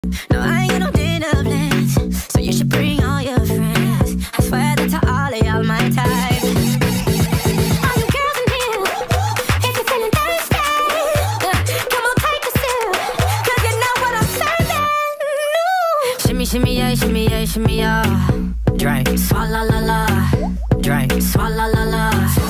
No, I ain't got no dinner plans, so you should bring all your friends. I swear that to all of y'all my type. All you girls in here, if you're feeling thirsty, come on take a sip, 'cause you know what I'm serving. No. Shimmy, shimmy, yeah, shimmy, yeah, shimmy, yeah. Drink, swalla la la. Drink, swalla la la.